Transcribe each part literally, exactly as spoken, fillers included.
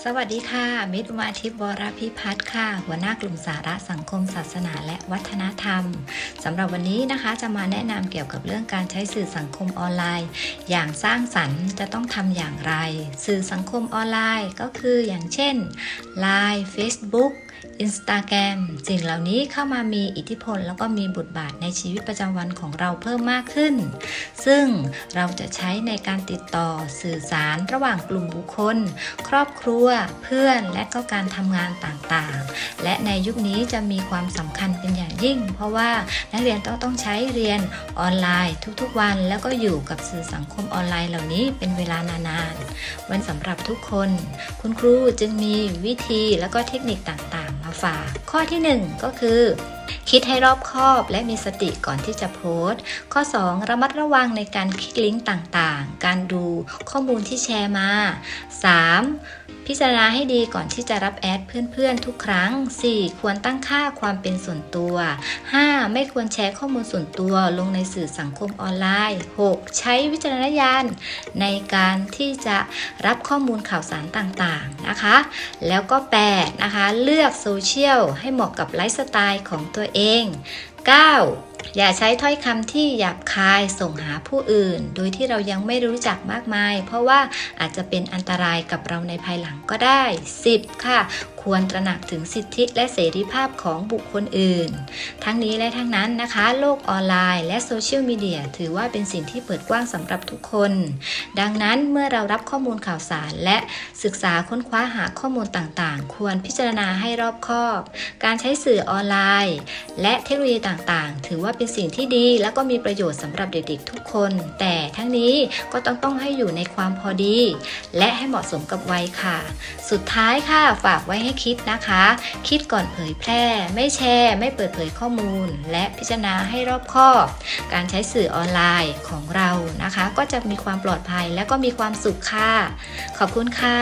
วัสดีค่ะมิตรอุมาทิพย์วรพิพัฒน์ค่ะหัวหน้ากลุ่มสาระสังคมศาสนาและวัฒนธรรมสำหรับวันนี้นะคะจะมาแนะนำเกี่ยวกับเรื่องการใช้สื่อสังคมออนไลน์อย่างสร้างสรรค์จะต้องทำอย่างไรสื่อสังคมออนไลน์ก็คืออย่างเช่น ไลน์ เฟซบุ๊ก อินสตาแกรม สิ่งเหล่านี้เข้ามามีอิทธิพลแล้วก็มีบทบาทในชีวิตประจำวันของเราเพิ่มมากขึ้นซึ่งเราจะใช้ในการติดต่อสื่อสารระหว่างกลุ่มบุคคลครอบครัวเพื่อนและก็การทำงานต่างๆและในยุคนี้จะมีความสำคัญเป็นอย่างยิ่งเพราะว่านักเรียนต้องต้องใช้เรียนออนไลน์ทุกๆวันแล้วก็อยู่กับสื่อสังคมออนไลน์เหล่านี้เป็นเวลานานๆวันสำหรับทุกคนคุณครูจึงมีวิธีแล้วก็เทคนิคต่างๆมาฝากข้อที่หนึ่งก็คือคิดให้รอบคอบและมีสติก่อนที่จะโพสต์ข้อสองระมัดระวังในการคลิกลิงก์ต่างๆการดูข้อมูลที่แชร์มาสามพิจารณาให้ดีก่อนที่จะรับแอดเพื่อนๆทุกครั้งสี่ควรตั้งค่าความเป็นส่วนตัวห้าไม่ควรแชร์ข้อมูลส่วนตัวลงในสื่อสังคมออนไลน์หกใช้วิจารณญาณในการที่จะรับข้อมูลข่าวสารต่างๆนะคะแล้วก็แปดนะคะเลือกโซเชียลให้เหมาะกับไลฟ์สไตล์ของตัวเองเก้าอย่าใช้ถ้อยคำที่หยาบคายส่งหาผู้อื่นโดยที่เรายังไม่รู้จักมากมายเพราะว่าอาจจะเป็นอันตรายกับเราในภายหลังก็ได้สิบค่ะควรตระหนักถึงสิทธิและเสรีภาพของบุคคลอื่นทั้งนี้และทั้งนั้นนะคะโลกออนไลน์และโซเชียลมีเดียถือว่าเป็นสิ่งที่เปิดกว้างสำหรับทุกคนดังนั้นเมื่อเรารับข้อมูลข่าวสารและศึกษาค้นคว้าหาข้อมูลต่างๆควรพิจารณาให้รอบคอบการใช้สื่อออนไลน์และเทคโนโลยีต่างๆถือว่าเป็นสิ่งที่ดีและก็มีประโยชน์สำหรับเด็กๆทุกคนแต่ทั้งนี้ก็ต้องต้องให้อยู่ในความพอดีและให้เหมาะสมกับวัยค่ะสุดท้ายค่ะฝากไว้ให้คิดนะคะคิดก่อนเผยแพร่ไม่แชร์ไม่เปิดเผยข้อมูลและพิจารณาให้รอบคอบการใช้สื่อออนไลน์ของเรานะคะก็จะมีความปลอดภัยและก็มีความสุขค่ะขอบคุณค่ะ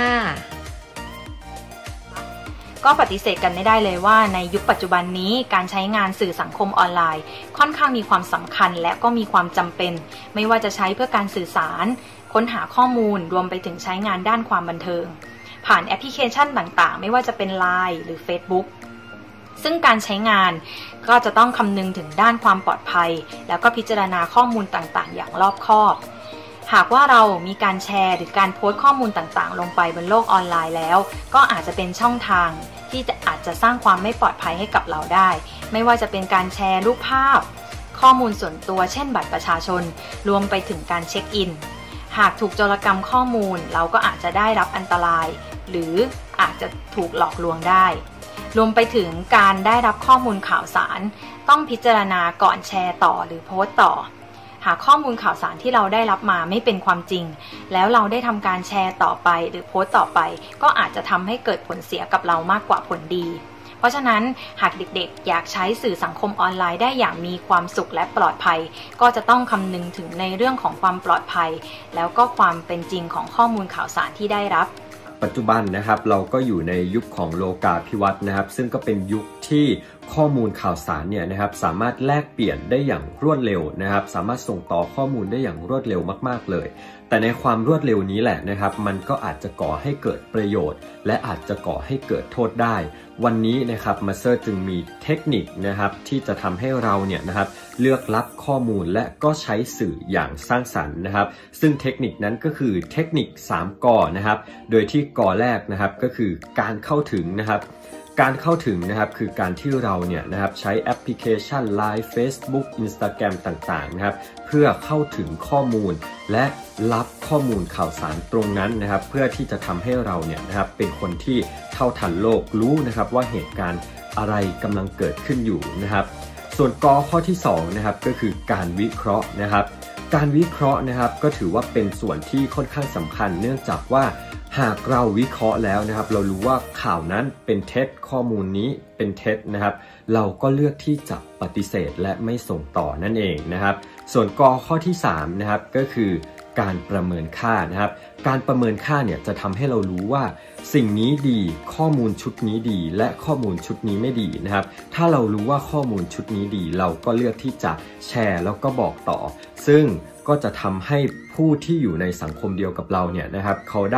ก็ปฏิเสธกันไม่ได้เลยว่าในยุคปัจจุบันนี้การใช้งานสื่อสังคมออนไลน์ค่อนข้างมีความสำคัญและก็มีความจำเป็นไม่ว่าจะใช้เพื่อการสื่อสารค้นหาข้อมูลรวมไปถึงใช้งานด้านความบันเทิงผ่านแอปพลิเคชันต่างๆไม่ว่าจะเป็น ไลน์ หรือ เฟซบุ๊ก ซึ่งการใช้งานก็จะต้องคำนึงถึงด้านความปลอดภัยแล้วก็พิจารณาข้อมูลต่างๆอย่างรอบคอบหากว่าเรามีการแชร์หรือการโพสต์ข้อมูลต่างๆลงไปบนโลกออนไลน์แล้วก็อาจจะเป็นช่องทางที่จะอาจจะสร้างความไม่ปลอดภัยให้กับเราได้ไม่ว่าจะเป็นการแชร์รูปภาพข้อมูลส่วนตัวเช่นบัตรประชาชนรวมไปถึงการเช็คอินหากถูกโจรกรรมข้อมูลเราก็อาจจะได้รับอันตรายหรืออาจจะถูกหลอกลวงได้รวมไปถึงการได้รับข้อมูลข่าวสารต้องพิจารณาก่อนแชร์ต่อหรือโพสต์ต่อหากข้อมูลข่าวสารที่เราได้รับมาไม่เป็นความจริงแล้วเราได้ทำการแชร์ต่อไปหรือโพสต์ต่อไปก็อาจจะทำให้เกิดผลเสียกับเรามากกว่าผลดีเพราะฉะนั้นหากเด็กๆอยากใช้สื่อสังคมออนไลน์ได้อย่างมีความสุขและปลอดภัยก็จะต้องคำนึงถึงในเรื่องของความปลอดภัยแล้วก็ความเป็นจริงของข้อมูลข่าวสารที่ได้รับปัจจุบันนะครับเราก็อยู่ในยุคของโลกาภิวัตน์นะครับซึ่งก็เป็นยุคที่ข้อมูลข่าวสารเนี่ยนะครับสามารถแลกเปลี่ยนได้อย่างรวดเร็วนะครับสามารถส่งต่อข้อมูลได้อย่างรวดเร็วมากๆเลยแต่ในความรวดเร็วนี้แหละนะครับมันก็อาจจะก่อให้เกิดประโยชน์และอาจจะก่อให้เกิดโทษได้วันนี้นะครับมาสเตอร์จึงมีเทคนิคนะครับที่จะทำให้เราเนี่ยนะครับเลือกรับข้อมูลและก็ใช้สื่ออย่างสร้างสรรค์นะครับซึ่งเทคนิคนั้นก็คือเทคนิคสามกอนะครับโดยที่กอแรกนะครับก็คือการเข้าถึงนะครับการเข้าถึงนะครับคือการที่เราเนี่ยนะครับใช้แอปพลิเคชัน ไลน์ เฟซบุ๊ก อินสตาแกรม ต่างๆนะครับเพื่อเข้าถึงข้อมูลและรับข้อมูลข่าวสารตรงนั้นนะครับเพื่อที่จะทำให้เราเนี่ยนะครับเป็นคนที่เท่าทันโลกรู้นะครับว่าเหตุการณ์อะไรกำลังเกิดขึ้นอยู่นะครับส่วนกอข้อที่สองนะครับก็คือการวิเคราะห์นะครับการวิเคราะห์นะครับก็ถือว่าเป็นส่วนที่ค่อนข้างสำคัญเนื่องจากว่าหากเราวิเคราะห์แล้วนะครับเรารู้ว่าข่าวนั้นเป็นเท็จข้อมูลนี้เป็นเท็จนะครับเราก็เลือกที่จะปฏิเสธและไม่ส่งต่อนั่นเองนะครับส่วนกอข้อที่สามนะครับก็คือการประเมินค่านะครับการประเมินค่าเนี่ยจะทำให้เรารู้ว่าสิ่งนี้ดีข้อมูลชุดนี้ดีและข้อมูลชุดนี้ไม่ดีนะครับถ้าเรารู้ว่าข้อมูลชุดนี้ดีเราก็เลือกที่จะแชร์แล้วก็บอกต่อซึ่งก็จะทำให้ผู้ที่อยู่ในสังคมเดียวกับเราเนี่ยนะครับเขาได้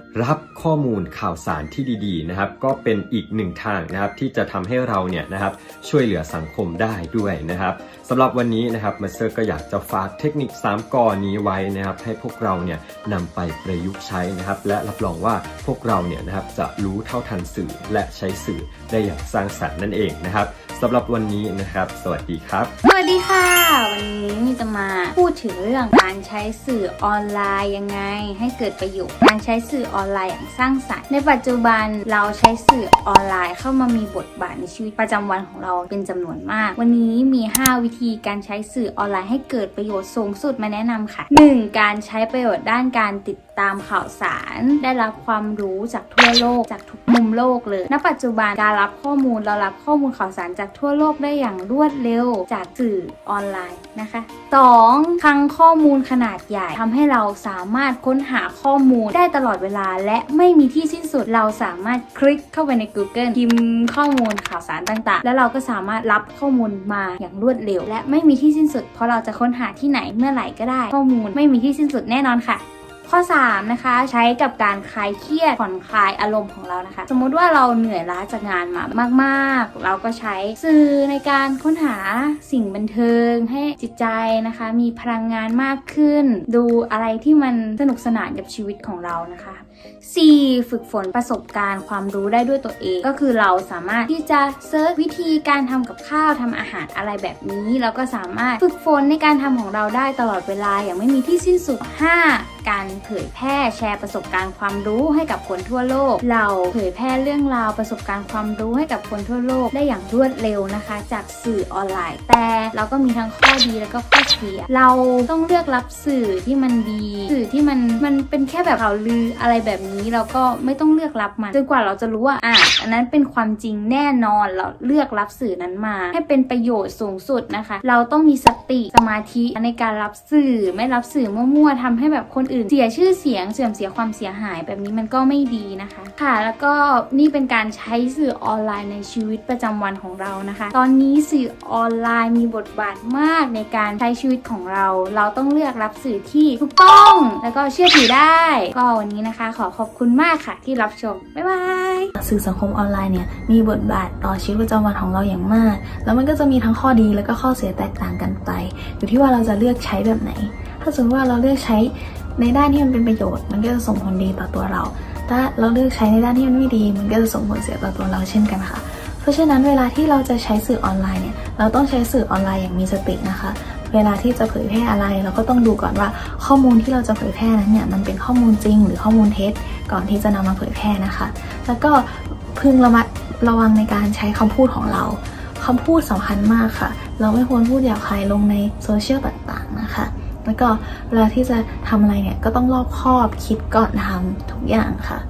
รับข้อมูลข่าวสารที่ดีๆนะครับก็เป็นอีกหนึ่งทางนะครับที่จะทำให้เราเนี่ยนะครับช่วยเหลือสังคมได้ด้วยนะครับสำหรับวันนี้นะครับมาสเตอร์ก็อยากจะฝากเทคนิคสามกอนี้ไว้นะครับให้พวกเราเนี่ยนำไปประยุกต์ใช้นะครับและรับรองว่าพวกเราเนี่ยนะครับจะรู้เท่าทันสื่อและใช้สื่อได้อย่างสร้างสรรค์นั่นเองนะครับสำหรับวันนี้นะครับสวัสดีครับสวัสดีค่ะวันนี้มีจะมาพูดถึงเรื่องการใช้สื่อออนไลน์ยังไงให้เกิดประโยชน์การใช้สื่อออนไลน์อย่างสร้างสรรค์ในปัจจุบันเราใช้สื่อออนไลน์เข้ามามีบทบาทในชีวิตประจำวันของเราเป็นจำนวนมากวันนี้มีห้าวิธีการใช้สื่อออนไลน์ให้เกิดประโยชน์สูงสุดมาแนะนำค่ะ หนึ่ง การใช้ประโยชน์ด้านการติดตามข่าวสารได้รับความรู้จากทั่วโลกจากทุกมุมโลกเลยณปัจจุบันการรับข้อมูลเรารับข้อมูลข่าวสารจากทั่วโลกได้อย่างรวดเร็วจากสื่อออนไลน์นะคะ สอง คลังข้อมูลขนาดใหญ่ทำให้เราสามารถค้นหาข้อมูลได้ตลอดเวลาและไม่มีที่สิ้นสุดเราสามารถคลิกเข้าไปใน Google พิมพ์ข้อมูลข่าวสารต่างๆแล้วเราก็สามารถรับข้อมูลมาอย่างรวดเร็วและไม่มีที่สิ้นสุดเพราะเราจะค้นหาที่ไหนเมื่อไหร่ก็ได้ข้อมูลไม่มีที่สิ้นสุดแน่นอนค่ะข้อสามนะคะใช้กับการคลายเครียดผ่อนคลายอารมณ์ของเรานะคะสมมติว่าเราเหนื่อยล้าจากงานมามากๆเราก็ใช้สื่อในการค้นหาสิ่งบันเทิงให้จิตใจนะคะมีพลังงานมากขึ้นดูอะไรที่มันสนุกสนานกับชีวิตของเรานะคะ สี่ ฝึกฝนประสบการณ์ความรู้ได้ด้วยตัวเองก็คือเราสามารถที่จะเซิร์ชวิธีการทำกับข้าวทำอาหารอะไรแบบนี้เราก็สามารถฝึกฝนในการทำของเราได้ตลอดเวลาอย่างไม่มีที่สิ้นสุด ห้า การเผยแพร่แชร์ประสบการณ์ความรู้ให้กับคนทั่วโลกเราเผยแพร่เรื่องราวประสบการณ์ความรู้ให้กับคนทั่วโลกได้อย่างรวดเร็วนะคะจากสื่อออนไลน์แต่เราก็มีทั้งข้อดีแล้วก็ข้อเสียเราต้องเลือกรับสื่อที่มันดีสื่อที่มันมันเป็นแค่แบบข่าวลืออะไรแบบนี้เราก็ไม่ต้องเลือกรับมันจนกว่าเราจะรู้ว่าอ่ะอันนั้นเป็นความจริงแน่นอนเราเลือกรับสื่อนั้นมาให้เป็นประโยชน์สูงสุดนะคะเราต้องมีสติสมาธิในการรับสื่อไม่รับสื่อมั่วๆทำให้แบบคนอื่นเสียชื่อเสียงเสื่อมเสียความเสียหายแบบนี้มันก็ไม่ดีนะคะค่ะแล้วก็นี่เป็นการใช้สื่อออนไลน์ในชีวิตประจำวันของเรานะคะตอนนี้สื่อออนไลน์มีบทบาทมากในการใช้ชีวิตของเราเราต้องเลือกรับสื่อที่ถูกต้องแล้วก็เชื่อถือได้ก็วันนี้นะคะขอขอบคุณมากค่ะที่รับชมบ๊ายบายสื่อสังคมออนไลน์เนี่ยมีบทบาทต่อชีวิตประจำวันของเราอย่างมากแล้วมันก็จะมีทั้งข้อดีแล้วก็ข้อเสียแตกต่างกันไปอยู่ที่ว่าเราจะเลือกใช้แบบไหนถ้าสมมติว่าเราเลือกใช้ในด้านที่มันเป็นประโยชน์มันก็จะส่งผลดีต่อตัวเราถ้าเราเลือกใช้ในด้านที่มันไม่ดีมันก็จะส่งผลเสียต่อตัวเราเช่นกันค่ะเพราะฉะนั้นเวลาที่เราจะใช้สื่อออนไลน์เนี่ยเราต้องใช้สื่อออนไลน์อย่างมีสตินะคะเวลาที่จะเผยแพร่อะไรเราก็ต้องดูก่อนว่าข้อมูลที่เราจะเผยแพร่นั้นเนี่ยมันเป็นข้อมูลจริงหรือข้อมูลเท็จก่อนที่จะนำมาเผยแพร่นะคะแล้วก็พึงระมัดระวังในการใช้คำพูดของเราคำพูดสำคัญมากค่ะเราไม่ควรพูดหยาบคายลงในโซเชียลต่างๆนะคะแล้วก็เวลาที่จะทำอะไรเนี่ยก็ต้องรอบคอบคิดก่อนทำทุกอย่างค่ะ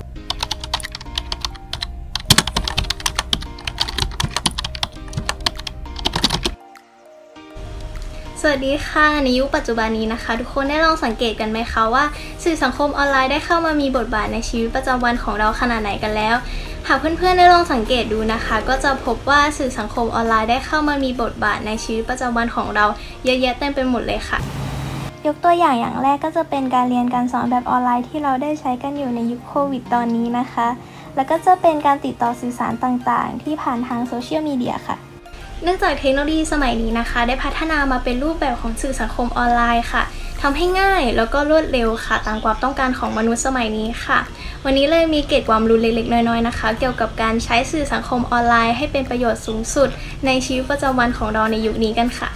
สวัสดีค่ะในยุคปัจจุบันนี้นะคะทุกคนได้ลองสังเกตกันไหมคะว่าสื่อสังคมออนไลน์ได้เข้ามามีบทบาทในชีวิตประจำวันของเราขนาดไหนกันแล้วหากเพื่อนๆได้ลองสังเกตดูนะคะก็จะพบว่าสื่อสังคมออนไลน์ได้เข้ามามีบทบาทในชีวิตประจำวันของเราเยอะแยะเต็มไปหมดเลยค่ะยกตัวอย่างอย่างแรกก็จะเป็นการเรียนการสอนแบบออนไลน์ที่เราได้ใช้กันอยู่ในยุคโควิดตอนนี้นะคะแล้วก็จะเป็นการติดต่อสื่อสารต่างๆที่ผ่านทางโซเชียลมีเดียค่ะเนื่องจากเทคโนโลยีสมัยนี้นะคะได้พัฒนามาเป็นรูปแบบของสื่อสังคมออนไลน์ค่ะทำให้ง่ายแล้วก็รวดเร็วค่ะตามความต้องการของมนุษย์สมัยนี้ค่ะวันนี้เลยมีเกร็ดความรู้เล็กๆน้อยๆนะคะเกี่ยวกับการใช้สื่อสังคมออนไลน์ให้เป็นประโยชน์สูงสุดในชีวิตประจำวันของเราในยุคนี้กันค่ะ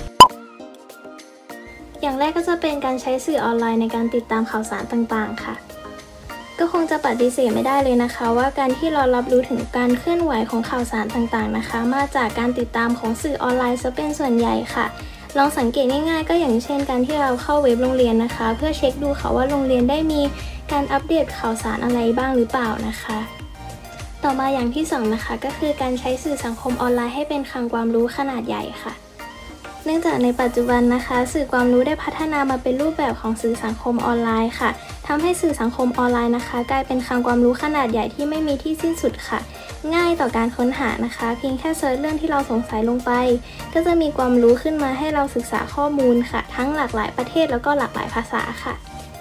อย่างแรกก็จะเป็นการใช้สื่อออนไลน์ในการติดตามข่าวสารต่างๆค่ะก็คงจะปฏิเสธไม่ได้เลยนะคะว่าการที่เรารับรู้ถึงการเคลื่อนไหวของข่าวสารต่างๆนะคะมาจากการติดตามของสื่อออนไลน์ซะเป็นส่วนใหญ่ค่ะลองสังเกตง่ายๆก็อย่างเช่นการที่เราเข้าเว็บโรงเรียนนะคะเพื่อเช็คดูค่ะว่าโรงเรียนได้มีการอัปเดตข่าวสารอะไรบ้างหรือเปล่านะคะต่อมาอย่างที่สองนะคะก็คือการใช้สื่อสังคมออนไลน์ให้เป็นคลังความรู้ขนาดใหญ่ค่ะเนื่องจากในปัจจุบันนะคะสื่อความรู้ได้พัฒนามาเป็นรูปแบบของสื่อสังคมออนไลน์ค่ะทำให้สื่อสังคมออนไลน์นะคะกลายเป็นคลังความรู้ขนาดใหญ่ที่ไม่มีที่สิ้นสุดค่ะง่ายต่อการค้นหานะคะเพียงแค่เซิร์ชเรื่องที่เราสงสัยลงไปก็จะมีความรู้ขึ้นมาให้เราศึกษาข้อมูลค่ะทั้งหลากหลายประเทศแล้วก็หลากหลายภาษาค่ะ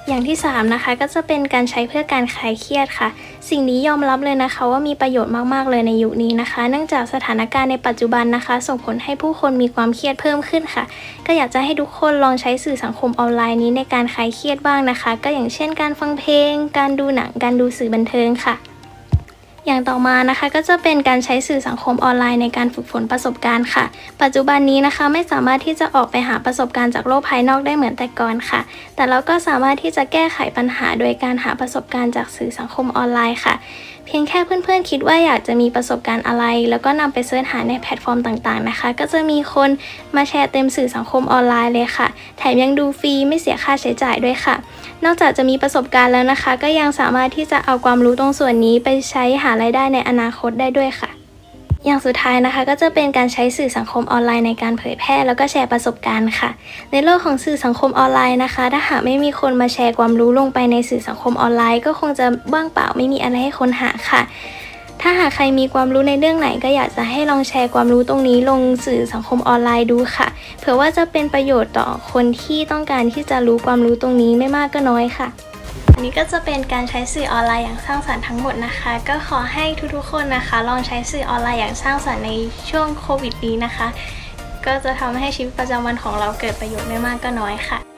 อย่างที่สามนะคะก็จะเป็นการใช้เพื่อการคลายเครียดค่ะสิ่งนี้ยอมรับเลยนะคะว่ามีประโยชน์มากๆเลยในยุคนี้นะคะเนื่องจากสถานการณ์ในปัจจุบันนะคะส่งผลให้ผู้คนมีความเครียดเพิ่มขึ้นค่ะก็อยากจะให้ทุกคนลองใช้สื่อสังคมออนไลน์นี้ในการคลายเครียดบ้างนะคะก็อย่างเช่นการฟังเพลงการดูหนังการดูสื่อบันเทิงค่ะอย่างต่อมานะคะก็จะเป็นการใช้สื่อสังคมออนไลน์ในการฝึกฝนประสบการณ์ค่ะปัจจุบันนี้นะคะไม่สามารถที่จะออกไปหาประสบการณ์จากโลกภายนอกได้เหมือนแต่ก่อนค่ะแต่เราก็สามารถที่จะแก้ไขปัญหาโดยการหาประสบการณ์จากสื่อสังคมออนไลน์ค่ะเพียงแค่เพื่อนๆคิดว่าอยากจะมีประสบการณ์อะไรแล้วก็นำไปเสิร์ชหาในแพลตฟอร์มต่างๆนะคะก็จะมีคนมาแชร์เต็มสื่อสังคมออนไลน์เลยค่ะแถมยังดูฟรีไม่เสียค่าใช้จ่ายด้วยค่ะนอกจากจะมีประสบการณ์แล้วนะคะก็ยังสามารถที่จะเอาความรู้ตรงส่วนนี้ไปใช้หารายได้ในอนาคตได้ด้วยค่ะอย่างสุดท้ายนะคะก็จะเป็นการใช้สื่อสังคมออนไลน์ในการเผยแพร่แล้วก็แชร์ประสบการณ์ค่ะในโลกของสื่อสังคมออนไลน์นะคะถ้าหากไม่มีคนมาแชร์ความรู้ลงไปในสื่อสังคมออนไลน์ก็คงจะว่างเปล่าไม่มีอะไรให้ค้นหาค่ะถ้าหากใครมีความรู้ในเรื่องไหนก็อยากจะให้ลองแชร์ความรู้ตรงนี้ลงสื่อสังคมออนไลน์ดูค่ะเผื่อว่าจะเป็นประโยชน์ต่อคนที่ต้องการที่จะรู้ความรู้ตรงนี้ไม่มากก็น้อยค่ะอันนี้ก็จะเป็นการใช้สื่อออนไลน์อย่างสร้างสรรค์ทั้งหมดนะคะก็ขอให้ทุกๆคนนะคะลองใช้สื่อออนไลน์อย่างสร้างสรรค์ในช่วงโควิดนี้นะคะก็จะทำให้ชีวิตประจำวันของเราเกิดประโยชน์ไม่มากก็น้อยค่ะ